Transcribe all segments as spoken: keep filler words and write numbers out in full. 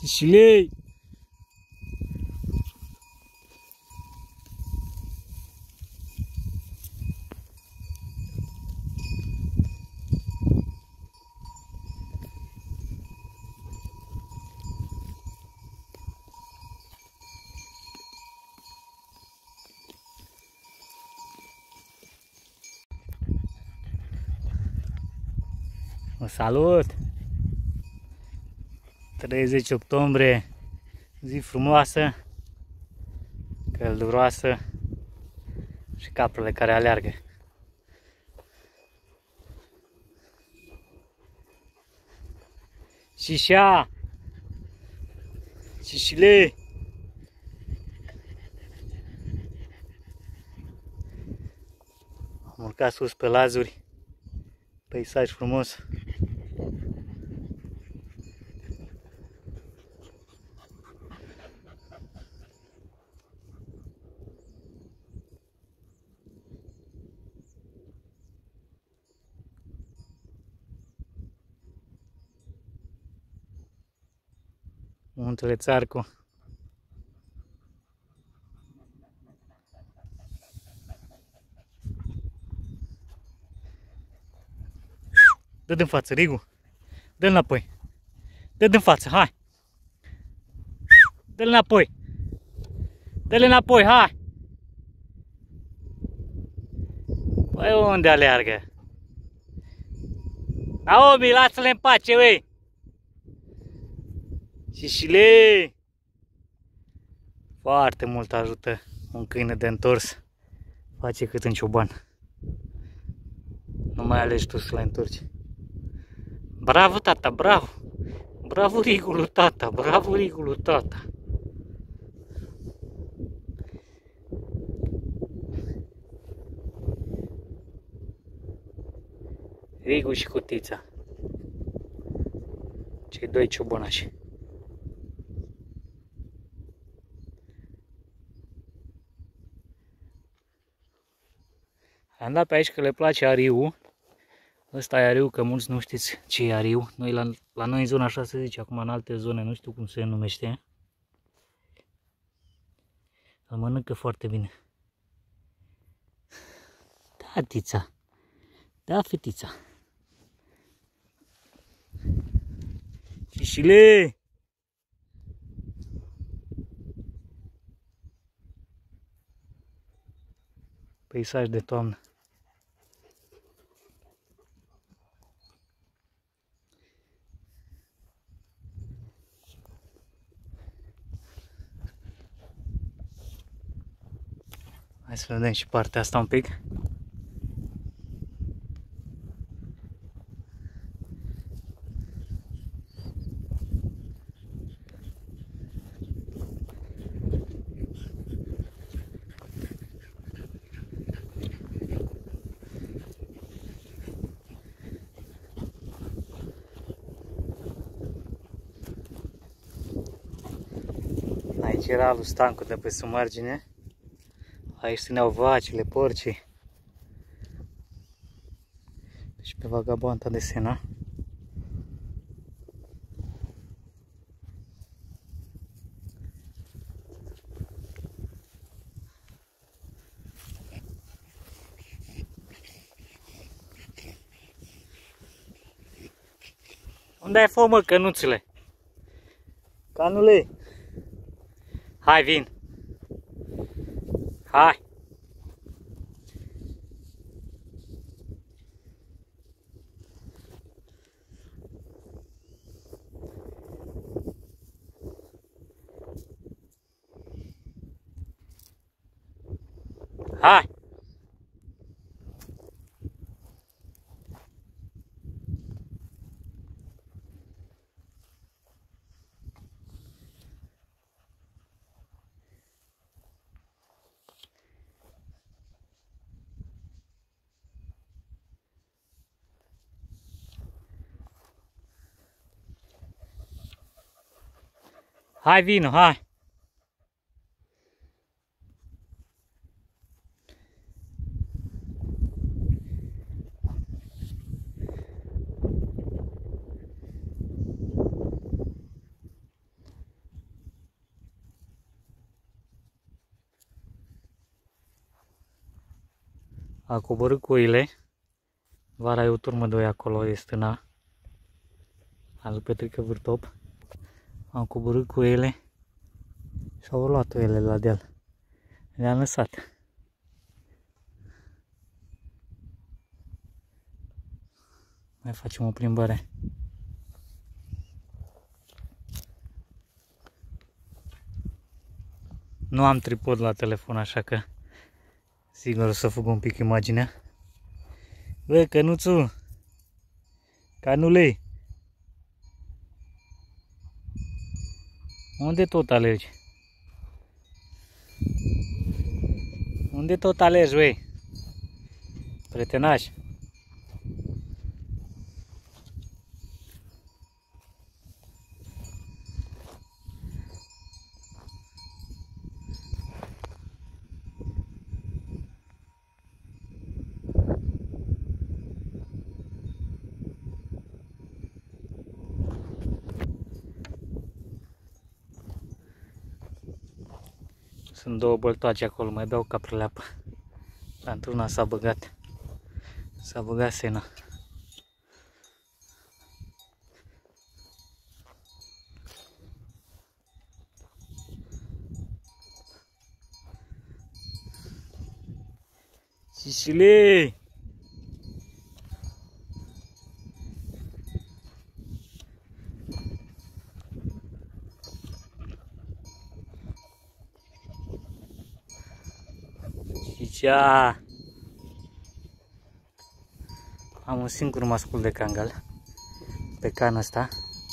Șișilei! Mă salut! treizeci octombrie, zi frumoasă, călduroasă și caprele care aleargă. Șișa! Șișile! Am urcat sus pe lazuri, peisaj frumos. Muntele Țarcu. Dă din față, Rigu. Dă-l înapoi. Dă din față, hai. Dă-l înapoi. Dă-l înapoi, hai. Păi unde aleargă? Naomi, lasă-le în pace, băi. Șișile! Foarte mult ajută un câine de întors. Face cât un cioban. Nu mai alegi tu să le întorci. Bravo, tata, bravo! Bravo, Rigulu, tata, bravo, Rigulu, tata! Rigu și Cutița. Cei doi ciobanași. Am dat pe aici că le place ariu. Ăsta e ariu, că mulți nu știți ce e ariu. Noi la, la noi în zona așa se zice, acum în alte zone nu știu cum se numește. Îl mănâncă foarte bine. Da, tița. Da, fetița. Șișile! Peisaj de toamnă. Hai să vedem și partea asta un pic. Aici era lui Stancu de pe sub margine. Aici țineau vacile, porcii. Și pe vagabonta de Sena. Unde ai fost, mă, cănuțele? Canule! Hai, vin! Hai! Hai! Hai, vino, hai! A coborât cu oile. Vara e o turmă de oi acolo, e stâna. A lui Petrică Vârtop. Am coborât cu ele și au luat ele la deal. Le-am lăsat. Mai facem o plimbare. Nu am tripod la telefon, așa că sigur o să fug un pic imaginea. Bă, Cănuțu! Canule! Unde tot alergi? Unde tot alergi, băi? Prietenaș! Sunt două băltoace acolo, mai beau caprele apă. La într-una s-a băgat. S-a băgat sena. Cicile! Cicea! Am un singur mascul de cangal pe cană asta,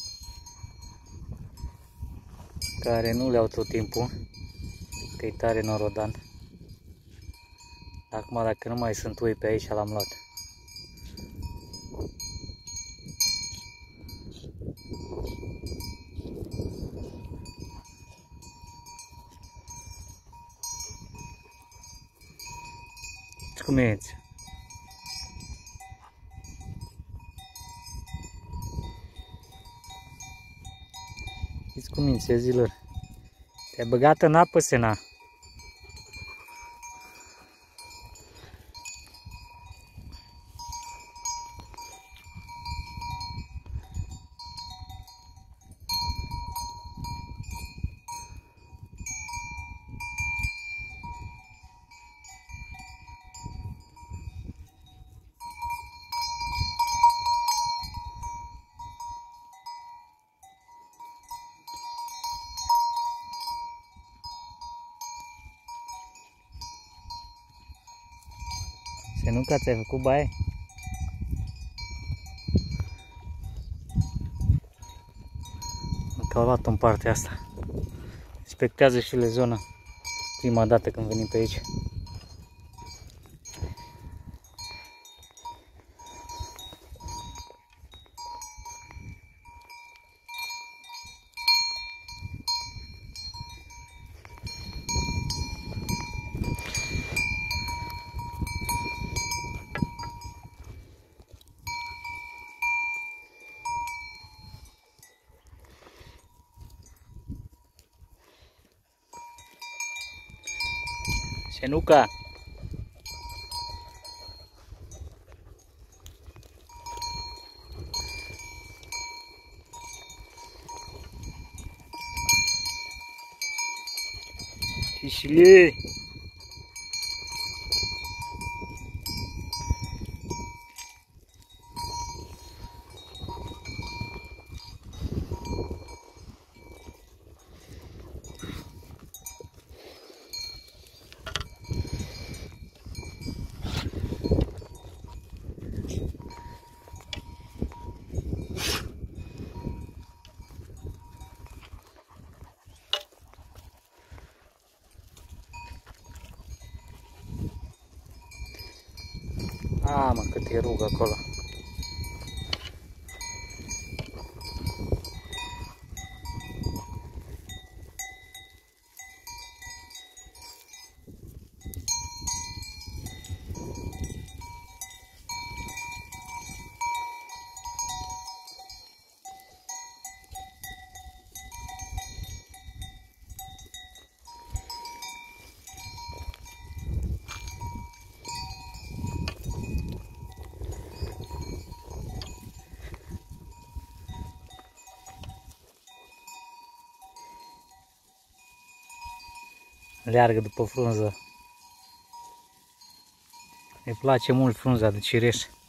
care nu le iau tot timpul, că e tare norodan. Acum dacă nu mai sunt oi pe aici, l-am luat. Cum ești? Știți cum mințe, zilor? Te-ai băgat în apă, Sena? Senuca, ți-ai făcut baie? Că au luat în partea asta. Inspectează și le zona. Prima dată când venim pe aici. Senuca! Cicile! A, mă, cât e rug acolo. leargă după frunză. Îi place mult frunza de cireș.